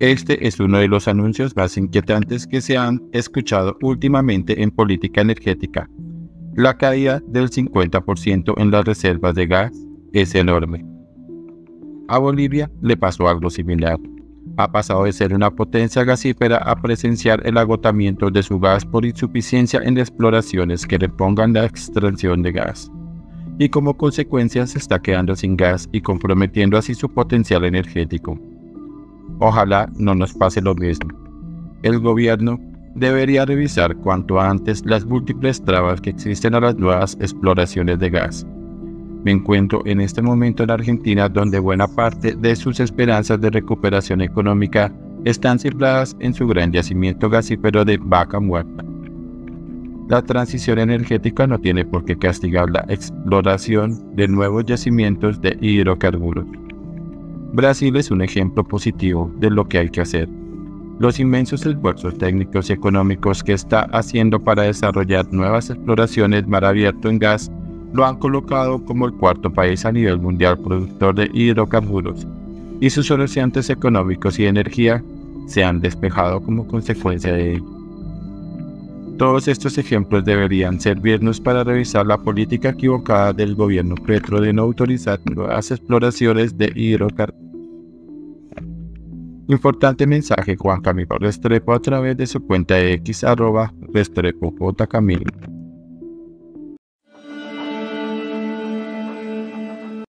Este es uno de los anuncios más inquietantes que se han escuchado últimamente en política energética. La caída del 50% en las reservas de gas es enorme. A Bolivia le pasó algo similar. Ha pasado de ser una potencia gasífera a presenciar el agotamiento de su gas por insuficiencia en exploraciones que repongan la extracción de gas. Y como consecuencia se está quedando sin gas y comprometiendo así su potencial energético. Ojalá no nos pase lo mismo. El gobierno debería revisar cuanto antes las múltiples trabas que existen a las nuevas exploraciones de gas. Me encuentro en este momento en Argentina, donde buena parte de sus esperanzas de recuperación económica están cifradas en su gran yacimiento gasífero de Vaca Muerta. La transición energética no tiene por qué castigar la exploración de nuevos yacimientos de hidrocarburos. Brasil es un ejemplo positivo de lo que hay que hacer. Los inmensos esfuerzos técnicos y económicos que está haciendo para desarrollar nuevas exploraciones mar abierto en gas lo han colocado como el cuarto país a nivel mundial productor de hidrocarburos, y sus horizontes económicos y de energía se han despejado como consecuencia de ello. Todos estos ejemplos deberían servirnos para revisar la política equivocada del gobierno Petro de no autorizar nuevas exploraciones de hidrocarburos. Importante mensaje: Juan Camilo Restrepo a través de su cuenta X @RestrepoJCamilo.